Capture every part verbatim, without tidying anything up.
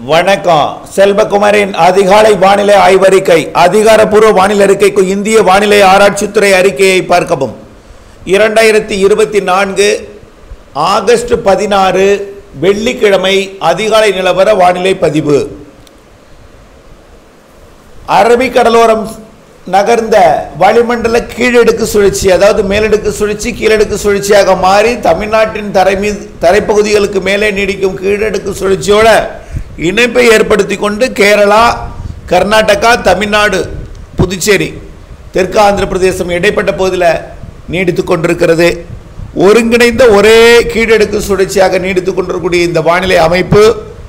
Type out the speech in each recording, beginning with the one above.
வணக்கம். செல்வகுமாரின் அதிகாலை வானிலை ஆய்வறிக்கை. அதிகாரப்பூர்வ வானிலை அறிக்கைக்கு இந்திய வானிலை ஆராய்ச்சித்துறை அறிக்கையை பார்க்கவும். இரண்டாயிரத்தி இருபத்தி நான்கு ஆகஸ்ட் பதினாறு வெள்ளிக்கிழமை அதிகாலை நிலவர வானிலை பதிவு. அரபிக்கடலோரம் நகர்ந்த வளிமண்டல கீழடுக்கு சுழற்சி, அதாவது மேலடுக்கு சுழற்சி கீழடுக்கு சுழற்சியாக மாறி தமிழ்நாட்டின் தரை மீது தரைப்பகுதிகளுக்கு மேலே நீடிக்கும் கீழடுக்கு சுழற்சியோட இணைப்பை ஏற்படுத்தி கொண்டு கேரளா, கர்நாடகா, தமிழ்நாடு, புதுச்சேரி, தெற்கு ஆந்திர பிரதேசம் இடைப்பட்ட பகுதியில் நீடித்து கொண்டிருக்கிறது. ஒருங்கிணைந்த ஒரே கீழடுக்கு சுழற்சியாக நீடித்து கொண்டிருக்கக்கூடிய இந்த வானிலை அமைப்பு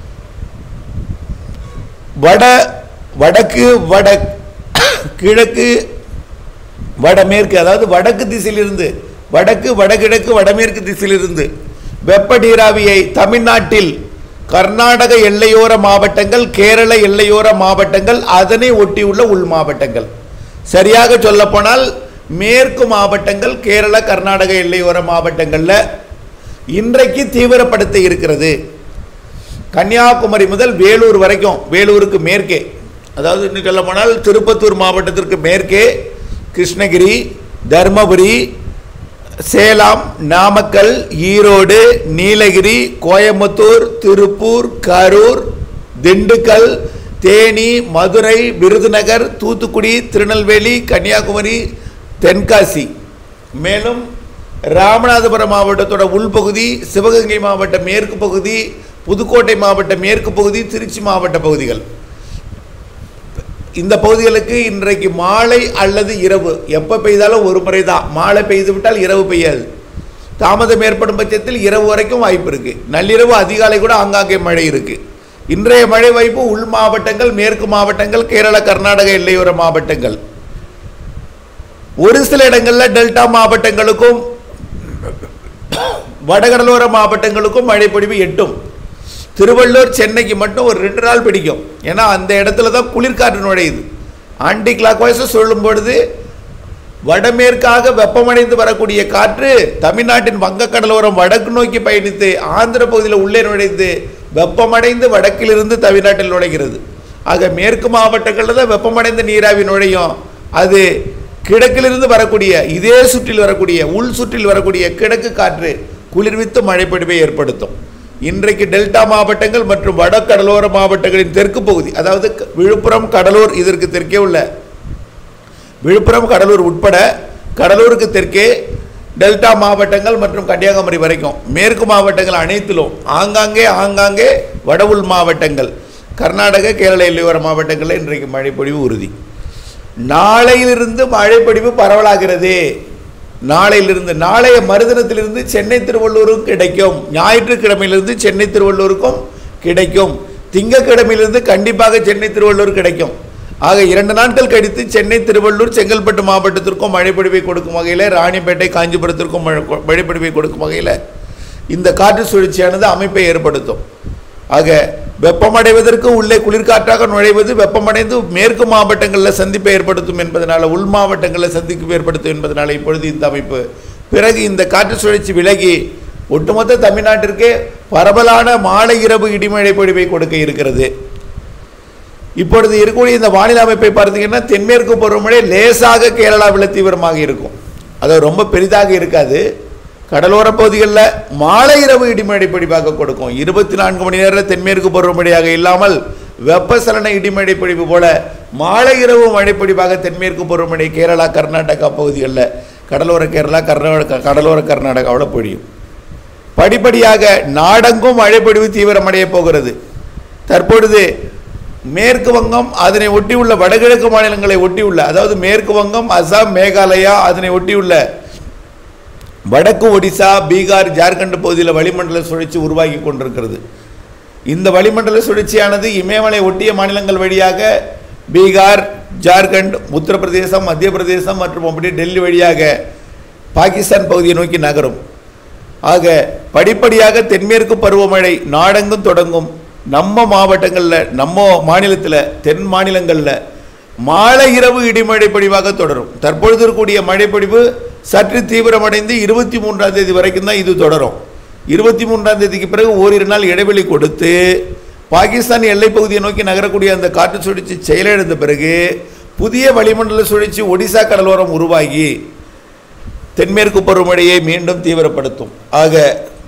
வட வடக்கு வட கிழக்கு வடமேற்கு, அதாவது வடக்கு திசையிலிருந்து வடக்கு வடகிழக்கு வடமேற்கு திசையிலிருந்து வெப்ப நீராவியை தமிழ்நாட்டில் கர்நாடக எல்லையோர மாவட்டங்கள், கேரள எல்லையோர மாவட்டங்கள், அதனை ஒட்டியுள்ள உள் மாவட்டங்கள், சரியாக சொல்ல போனால் மேற்கு மாவட்டங்கள், கேரள கர்நாடக எல்லையோர மாவட்டங்களில் இன்றைக்கு தீவிரப்படுத்த இருக்கிறது. கன்னியாகுமரி முதல் வேலூர் வரைக்கும், வேலூருக்கு மேற்கே, அதாவது இன்னும் சொல்ல போனால் திருப்பத்தூர் மாவட்டத்திற்கு மேற்கே கிருஷ்ணகிரி, தர்மபுரி, சேலம், நாமக்கல், ஈரோடு, நீலகிரி, கோயம்புத்தூர், திருப்பூர், கரூர், திண்டுக்கல், தேனி, மதுரை, விருதுநகர், தூத்துக்குடி, திருநெல்வேலி, கன்னியாகுமரி, தென்காசி, மேலும் ராமநாதபுரம் மாவட்டத்தோட உள்பகுதி, சிவகங்கை மாவட்ட மேற்கு பகுதி, புதுக்கோட்டை மாவட்ட மேற்கு பகுதி, திருச்சி மாவட்ட பகுதிகள், இந்த பகுதிகளுக்கு இன்றைக்கு மாலை அல்லது இரவு, எப்போ பெய்தாலும் ஒரு முறை தான், மாலை பெய்து விட்டால் இரவு பெய்யாது. தாமதம் ஏற்படும் பட்சத்தில் இரவு வரைக்கும் வாய்ப்பு இருக்குது. நள்ளிரவு அதிகாலை கூட ஆங்காங்கே மழை இருக்குது. இன்றைய மழை வாய்ப்பு உள் மாவட்டங்கள், மேற்கு மாவட்டங்கள், கேரள கர்நாடக எல்லையோர மாவட்டங்கள், ஒரு சில இடங்களில் டெல்டா மாவட்டங்களுக்கும் வடகடலோர மாவட்டங்களுக்கும் மழை பொழிவு எட்டும். திருவள்ளூர், சென்னைக்கு மட்டும் ஒரு ரெண்டு நாள் பிடிக்கும். ஏன்னா அந்த இடத்துல தான் குளிர்காற்று நுழையுது. ஆன்டி கிளாக் வைஸ் சொல்லும் பொழுது வடமேற்காக வெப்பமடைந்து வரக்கூடிய காற்று தமிழ்நாட்டின் வங்கக்கடலோரம் வடக்கு நோக்கி பயணித்து ஆந்திர பகுதியில் உள்ளே நுழைந்து வெப்பமடைந்து வடக்கிலிருந்து தமிழ்நாட்டில் நுழைகிறது. ஆக மேற்கு மாவட்டங்களில் தான் வெப்பமடைந்த நீராவி நுழையும். அது கிழக்கிலிருந்து வரக்கூடிய, இதே சுற்றில் வரக்கூடிய, உள் சுற்றில் வரக்கூடிய கிழக்கு காற்று குளிர்வித்து மழைப்பொழிவை ஏற்படுத்தும். இன்றைக்கு டெல்டா மாவட்டங்கள் மற்றும் வடகடலோர மாவட்டங்களின் தெற்கு பகுதி, அதாவது விழுப்புரம், கடலூர், இதற்கு தெற்கே உள்ள விழுப்புரம், கடலூர் உட்பட கடலூருக்கு தெற்கே டெல்டா மாவட்டங்கள் மற்றும் கன்னியாகுமரி வரைக்கும், மேற்கு மாவட்டங்கள் அனைத்திலும் ஆங்காங்கே ஆங்காங்கே வட உள் மாவட்டங்கள், கர்நாடக கேரள எல்லையோர மாவட்டங்களில் இன்றைக்கு மழைப்பொழிவு உறுதி. நாளையிலிருந்து மழைப்பொழிவு பரவலாகிறது. நாளையிலிருந்து, நாளைய மறுதினத்திலிருந்து சென்னை திருவள்ளூருக்கும் கிடைக்கும். ஞாயிற்றுக்கிழமையிலிருந்து சென்னை திருவள்ளூருக்கும் கிடைக்கும். திங்கக்கிழமையிலிருந்து கண்டிப்பாக சென்னை திருவள்ளூர் கிடைக்கும். ஆக இரண்டு நாட்கள் கழித்து சென்னை திருவள்ளூர் செங்கல்பட்டு மாவட்டத்திற்கும் மழைப்பொழிவை கொடுக்கும் வகையில், ராணிப்பேட்டை காஞ்சிபுரத்திற்கும் மழைப்பொழிவை கொடுக்கும் வகையில் இந்த காற்று சுழற்சியானது அமைப்பை ஏற்படுத்தும். ஆக வெப்பமடைவதற்கு உள்ளே குளிர்காற்றாக நுழைவது வெப்பமடைந்து மேற்கு மாவட்டங்களில் சந்திப்பை ஏற்படுத்தும் என்பதனால, உள் மாவட்டங்களில் சந்திப்பு ஏற்படுத்தும் என்பதனால இப்பொழுது இந்த அமைப்பு, பிறகு இந்த காற்று சுழற்சி விலகி ஒட்டுமொத்த தமிழ்நாட்டிற்கே பரவலான மாலை இரவு இடிமழை பொழிவை கொடுக்க இருக்கிறது. இப்பொழுது இருக்கக்கூடிய இந்த வானிலை அமைப்பை பார்த்தீங்கன்னா தென்மேற்கு பருவமழை லேசாக கேரளாவில் தீவிரமாக இருக்கும். அது ரொம்ப பெரிதாக இருக்காது. கடலோர பகுதிகளில் மாலை இரவு இடிமழை பொழிவாக கொடுக்கும். இருபத்தி நான்கு மணி நேரம் தென்மேற்கு பருவமழையாக இல்லாமல் வெப்பசலன இடிமழை பொழிவு போல மாலை இரவு மழைப்பொழிவாக தென்மேற்கு பருவமழை கேரளா, கர்நாடகா பகுதிகளில், கடலோர கேரளா, கர்நாடகா, கடலோர கர்நாடகாவில் பொழியும். படிப்படியாக நாடெங்கும் மழைப்பொழிவு தீவிரமடைய போகிறது. தற்பொழுது மேற்கு வங்கம், அதனை ஒட்டியுள்ள வடகிழக்கு மாநிலங்களை ஒட்டியுள்ள, அதாவது மேற்கு வங்கம், அசாம், மேகாலயா, அதனை ஒட்டியுள்ள வடக்கு ஒடிசா, பீகார், ஜார்க்கண்ட் பகுதியில் வளிமண்டல சுழற்சி உருவாகி கொண்டிருக்கிறது. இந்த வளிமண்டல சுழற்சியானது இமயமலை ஒட்டிய மாநிலங்கள் வழியாக பீகார், ஜார்க்கண்ட், உத்தரப்பிரதேசம், மத்திய பிரதேசம் மற்றும் அப்படி டெல்லி வழியாக பாகிஸ்தான் பகுதியை நோக்கி நகரும். ஆக படிப்படியாக தென்மேற்கு பருவமழை நாடெங்கும் தொடங்கும். நம்ம மாவட்டங்களில், நம்ம மாநிலத்தில், தென் மாநிலங்களில் மாலை இரவு இடிமழை பொழிவாக தொடரும். தற்பொழுது இருக்கக்கூடிய மழைப்பொழிவு சற்று தீவிரமடைந்து இருபத்தி மூன்றாம் தேதி வரைக்கும் தான் இது தொடரும். இருபத்தி மூன்றாம் தேதிக்கு பிறகு ஓரிரு நாள் இடைவெளி கொடுத்து பாகிஸ்தான் எல்லைப் பகுதியை நோக்கி நகரக்கூடிய அந்த காற்று சுழற்சி செயலிழந்த பிறகு புதிய வளிமண்டல சுழற்சி ஒடிசா கடலோரம் உருவாகி தென்மேற்கு பருவமழையை மீண்டும் தீவிரப்படுத்தும். ஆக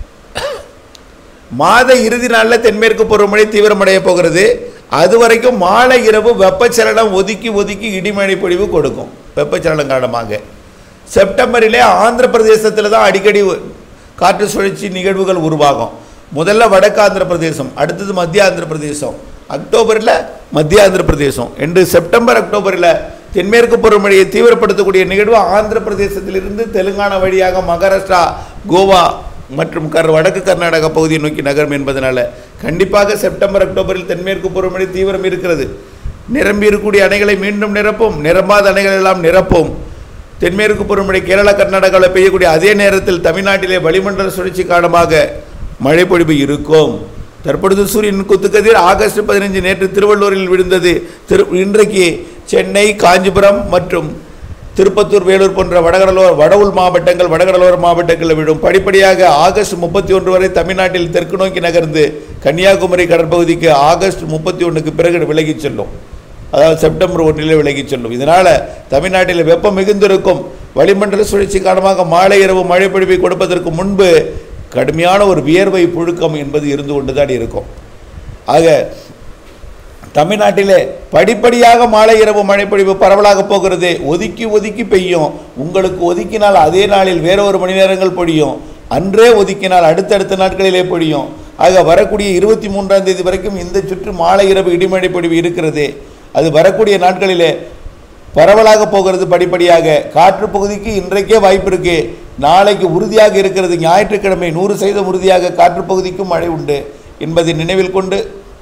மாத இறுதி நாளில் தென்மேற்கு பருவமழை தீவிரமடைய போகிறது. அது வரைக்கும் மாலை இரவு வெப்பச்சலனம் ஒதுக்கி ஒதுக்கி இடிமழை பொழிவு கொடுக்கும். வெப்பச்சலனம் காரணமாக செப்டம்பரிலே ஆந்திர பிரதேசத்தில் தான் அடிக்கடி காற்று சுழற்சி நிகழ்வுகள் உருவாகும். முதல்ல வடக்கு ஆந்திர பிரதேசம், அடுத்தது மத்திய ஆந்திர பிரதேசம், அக்டோபரில் மத்திய ஆந்திர பிரதேசம் என்று செப்டம்பர் அக்டோபரில் தென்மேற்கு பருவமழையை தீவிரப்படுத்தக்கூடிய நிகழ்வு ஆந்திர பிரதேசத்திலிருந்து தெலுங்கானா வழியாக மகாராஷ்டிரா, கோவா மற்றும் கர் வடக்கு கர்நாடகா பகுதியை நோக்கி நகரும் என்பதனால கண்டிப்பாக செப்டம்பர் அக்டோபரில் தென்மேற்கு பருவமழை தீவிரம் இருக்கிறது. நிரம்பி இருக்கக்கூடிய அணைகளை மீண்டும் நிரப்பும், நிரம்பாத அணைகள் எல்லாம் நிரப்பும். தென்மேற்கு பருவமழை கேரளா கர்நாடகாவில் பெய்யக்கூடிய அதே நேரத்தில் தமிழ்நாட்டிலே வளிமண்டல சுழற்சி காரணமாக மழை பொழிவு இருக்கும். தற்பொழுது சூரியன் குத்துக்கதிர் ஆகஸ்ட் பதினைஞ்சு நேற்று திருவள்ளூரில் விழுந்தது. திரு இன்றைக்கு சென்னை, காஞ்சிபுரம் மற்றும் திருப்பத்தூர், வேலூர் போன்ற வடகடலோர வட உள் மாவட்டங்கள் வடகடலோர மாவட்டங்களில் விடும். படிப்படியாக ஆகஸ்ட் முப்பத்தி ஒன்று வரை தமிழ்நாட்டில் தெற்கு நோக்கி நகர்ந்து கன்னியாகுமரி கடற்பகுதிக்கு ஆகஸ்ட் முப்பத்தி ஒன்றுக்கு பிறகு விலகி செல்லும். அதாவது செப்டம்பர் ஒன்றிலே விலகி செல்லும். இதனால் தமிழ்நாட்டில் வெப்பம் மிகுந்திருக்கும். வளிமண்டல சுழற்சி காரணமாக மாலை இரவு மழை பொழிவை கொடுப்பதற்கு முன்பு கடுமையான ஒரு வியர்வை புழுக்கம் என்பது இருந்து கொண்டுதான் இருக்கும். ஆக தமிழ்நாட்டிலே படிப்படியாக மாலை இரவு மழைப்பொழிவு பரவலாக போகிறது. ஒதுக்கி ஒதுக்கி பெய்யும். உங்களுக்கு ஒதுக்கினால் அதே நாளில் வேற ஒரு மணி நேரங்கள் பொழியும். அன்றே ஒதுக்கினால் அடுத்தடுத்த நாட்களிலே பொழியும். ஆக வரக்கூடிய இருபத்தி மூன்றாம் தேதி வரைக்கும் இந்த சுற்று மாலை இரவு இடிமழை பொழிவு இருக்கிறது. அது வரக்கூடிய நாட்களிலே பரவலாக போகிறது. படிப்படியாக காற்று பகுதிக்கு இன்றைக்கே வாய்ப்பு இருக்கு. நாளைக்கு உறுதியாக இருக்கிறது. ஞாயிற்றுக்கிழமை நூறு சதவீதம் உறுதியாக காற்று பகுதிக்கும் மழை உண்டு என்பதை நினைவில் கொண்டு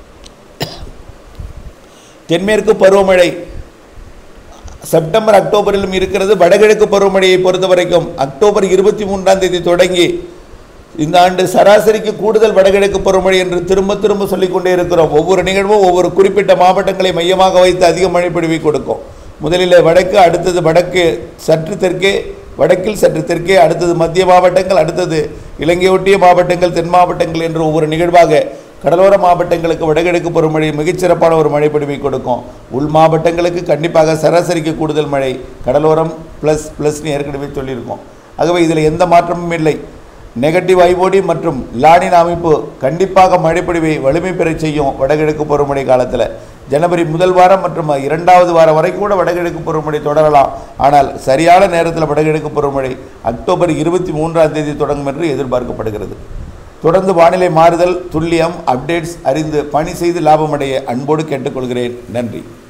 தென்மேற்கு பருவமழை செப்டம்பர் அக்டோபரிலும் இருக்கிறது. வடகிழக்கு பருவமழையை பொறுத்த வரைக்கும் அக்டோபர் இருபத்தி மூன்றாம் தேதி தொடங்கி இந்த ஆண்டு சராசரிக்கு கூடுதல் வடகிழக்கு பருவமழை என்று திரும்ப திரும்ப சொல்லிக்கொண்டே இருக்கிறோம். ஒவ்வொரு நிகழ்வும் ஒவ்வொரு குறிப்பிட்ட மாவட்டங்களை மையமாக வைத்து அதிக மழை பொழிவை கொடுக்கும். முதலில் வடக்கு, அடுத்தது வடக்கு சற்று தெற்கே, வடக்கில் சற்று தெற்கே, அடுத்தது மத்திய மாவட்டங்கள், அடுத்தது இலங்கை ஒட்டிய மாவட்டங்கள், தென் மாவட்டங்கள் என்று ஒவ்வொரு நிகழ்வாக கடலோர மாவட்டங்களுக்கு வடகிழக்கு பருவமழை மிகச்சிறப்பான ஒரு மழை பொழிவை கொடுக்கும். உள் மாவட்டங்களுக்கு கண்டிப்பாக சராசரிக்கு கூடுதல் மழை, கடலோரம் ப்ளஸ் ப்ளஸ்னு ஏற்கனவே சொல்லியிருக்கோம். ஆகவே இதில் எந்த மாற்றமும் இல்லை. நெகட்டிவ் ஐஓடி மற்றும் லானின் அமைப்பு கண்டிப்பாக மழைப்பொழிவை வலிமை பெற செய்யும். வடகிழக்கு பருவமழை காலத்தில் ஜனவரி முதல் வாரம் மற்றும் இரண்டாவது வாரம் வரைக்கும் கூட வடகிழக்கு பருவமழை தொடரலாம். ஆனால் சரியான நேரத்தில் வடகிழக்கு பருவமழை அக்டோபர் இருபத்தி மூன்றாம் தேதி தொடங்கும் என்று எதிர்பார்க்கப்படுகிறது. தொடர்ந்து வானிலை மாறுதல், துல்லியம், அப்டேட்ஸ் அறிந்து பணி செய்து லாபமடைய அன்போடு கேட்டுக்கொள்கிறேன். நன்றி.